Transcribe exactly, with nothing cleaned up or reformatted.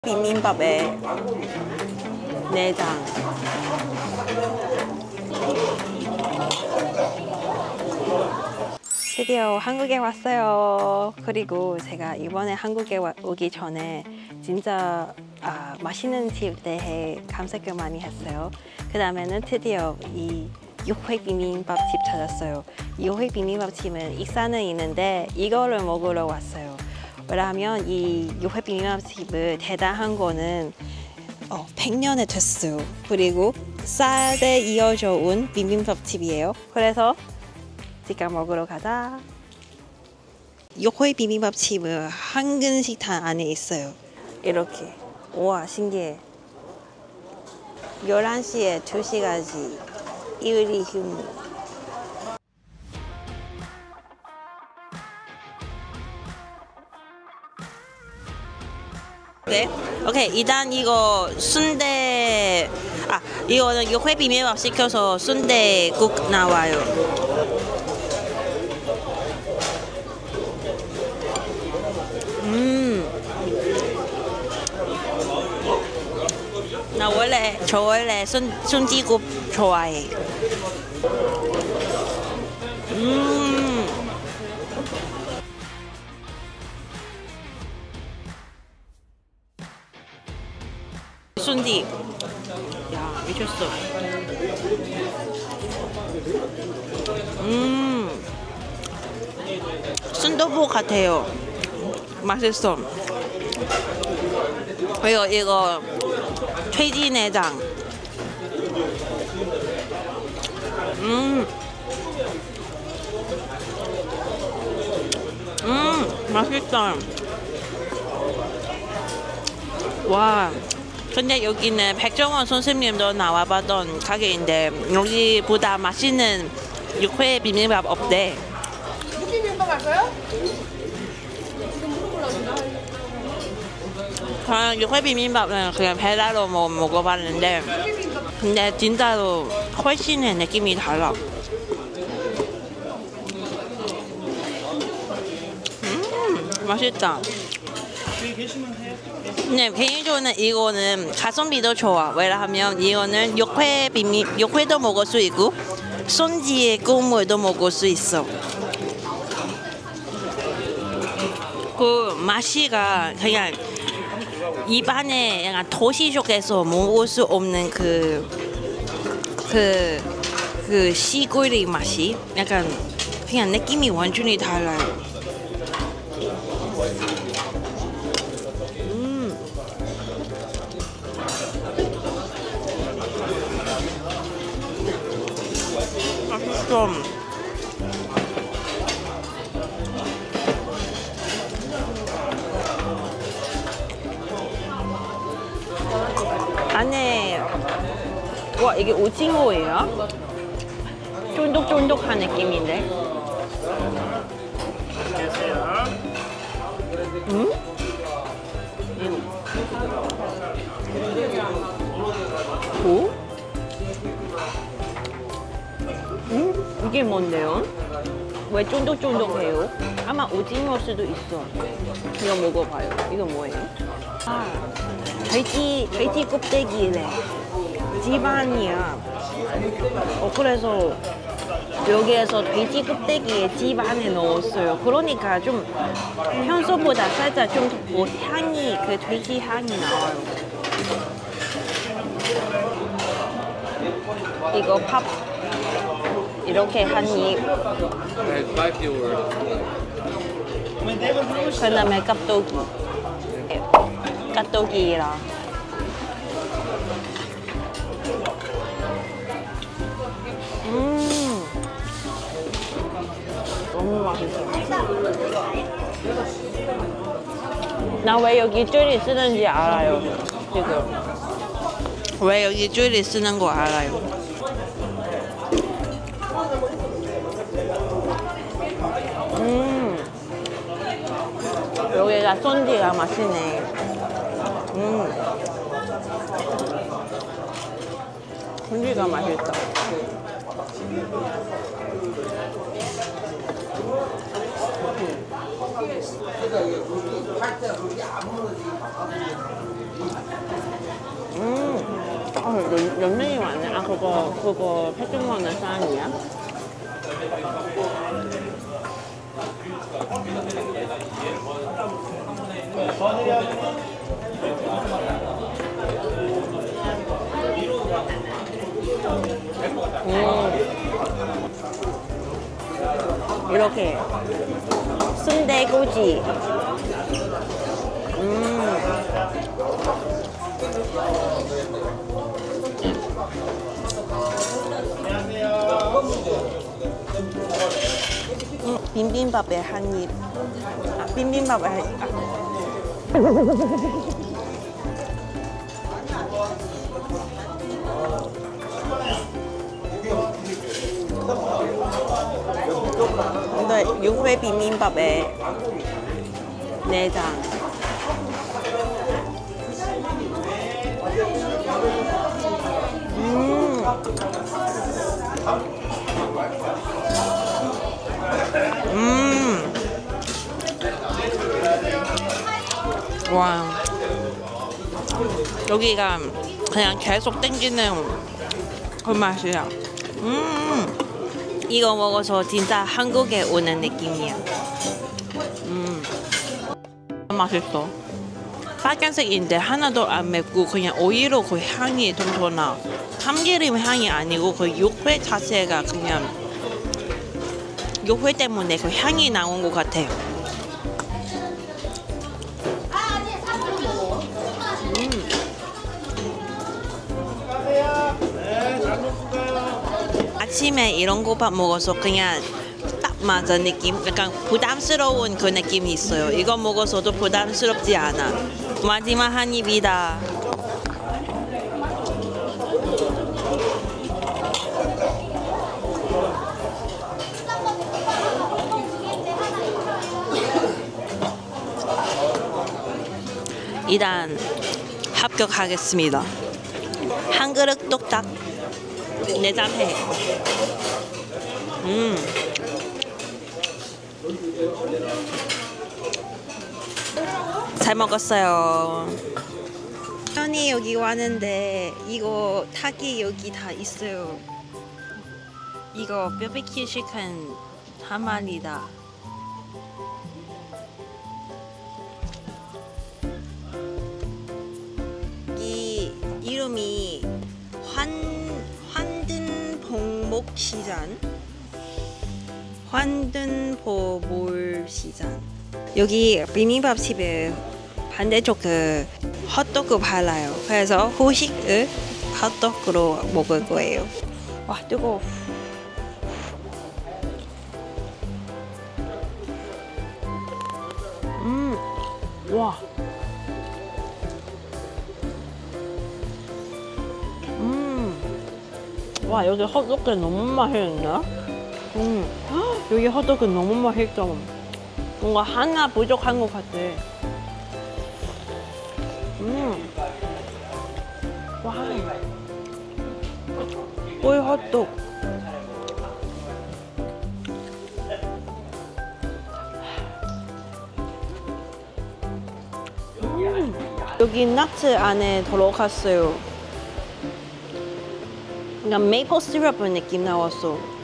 비빔밥에 내장. 드디어 한국에 왔어요. 그리고 제가 이번에 한국에 오기 전에 진짜 아, 맛있는 집 대해 검색을 많이 했어요. 그 다음에는 드디어 이 육회 비빔밥집 찾았어요. 육회 비빔밥집은 익산에 있는데 이거를 먹으러 왔어요. 왜냐하면 이 육회 비빔밥집은 대단한 거는 어, 백 년이 됐어요. 그리고 쌀에 이어져 온 비빔밥집이에요. 그래서 지금 먹으러 가자. 육회 비빔밥집은 한근 식당 안에 있어요. 이렇게. 우와, 신기해. 열한 시에 두 시까지 일이 휴무. 네. 오케이, 일단 이거 순대, 아 이거는 육회 비빔밥 시켜서 순대국 나와요. 음, 나 원래 저 원래 순 순지국 좋아해. 음. 순디. 야, 미쳤어. 음. 순두부 같아요. 맛있어. 그리고 이거 돼지 내장. 음. 음, 맛있다. 와. 근데 여기는 백종원 선생님도 나와봤던 가게인데 여기보다 맛있는 육회 비빔밥 없대. 비빔밥 할까요? 저는 육회 비빔밥은 그냥 배달로 뭐 먹어봤는데 근데 진짜로 훨씬 느낌이 달라. 음, 맛있다. 네, 개인적으로는 이거는 가성비도 좋아. 왜냐하면 이거는 육회 비빔, 육회도 먹을 수 있고 손지의 국물도 먹을 수 있어. 그 맛이가 그냥 입안에 약간 도시 쪽에서 먹을 수 없는 그 그 그 시골의 맛이 약간 그냥 느낌이 완전히 달라요. 좀 안에 와 이게 오징어예요? 쫀득쫀득한 느낌인데. 음? 오? 음? 이게 뭔데요? 왜 쫀득쫀득해요? 아마 오징어일 수도 있어. 이거 먹어봐요. 이거 뭐예요? 아, 돼지, 돼지 껍데기래. 집안이야. 어, 그래서 여기에서 돼지 껍데기에 집 안에 넣었어요. 그러니까 좀 평소보다 살짝 좀 뭐 향이, 그 돼지 향이 나와요. 이거 밥 이렇게 한 입. 그 다음에 깍두기. 깍두기랑. 음. 너무 맛있어. 나 왜 여기 줄이 쓰는지 알아요. 지금. 왜 여기 줄이 쓰는 거 알아요. 음, 여기가 손지가 맛있네. 음, 손지가 맛있다. 음. 어, 연, 연면이 많네. 아, 그거, 그거 패킹하는 사람이야? 음. 이렇게 순대고지. 음. 음, 비빔밥에 한 입. 아, 비빔밥에 한 입. 근데 육회 비빔밥에 내장. 음. 음. 와. 여기가 그냥 계속 땡기는 그 맛이야. 음. 이거 먹어서 진짜 한국에 오는 느낌이야. 음. 맛있어. 빨간색인데 하나도 안 맵고 그냥 오히려 그 향이 좀 더 나. 참기름 향이 아니고 그 육회 자체가 그냥 육회 때문에 그 향이 나온 것 같아요. 음. 아침에 이런 거밥 먹어서 그냥 딱 맞아 느낌. 약간 부담스러운 그 느낌이 있어요. 이거 먹어서도 부담스럽지 않아. 마지막 한 입이다. 일단 합격하겠습니다. 한 그릇 뚝딱 내장해. 음. 잘 먹었어요. 현이 여기 왔는데 이거 닭이 여기 다 있어요. 이거 바비큐 치킨 한 마리다. 이 이름이 환 환든봉목시장, 환든보몰시장. 여기 비빔밥 집에 반대쪽 그 핫도그 팔아요. 그래서 후식을 핫도그로 먹을 거예요. 와 뜨거워. 음, 와. 음, 와 여기 핫도그 너무 맛있는데? 음, 헉, 여기 핫도그 너무 맛있어. 뭔가 하나 부족한 것 같아. 음, 와, 꼬이 핫도그. 음, 여기 나트 안에 들어갔어요. 그냥 메이플 시럽 느낌 나왔어.